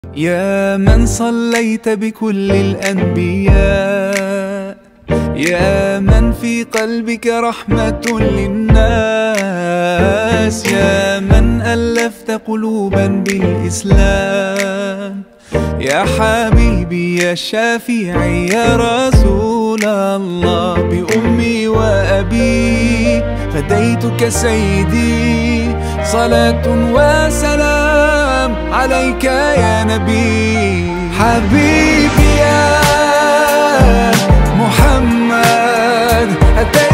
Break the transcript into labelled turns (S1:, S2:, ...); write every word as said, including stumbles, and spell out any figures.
S1: يا من صليت بكل الأنبياء، يا من في قلبك رحمة للناس، يا من ألفت قلوبا بالإسلام، يا حبيبي يا شافعي يا رسول الله، بأمي وأبي فديتك سيدي، صلاة وسلام عليك يا نبي. حبيبي يا محمد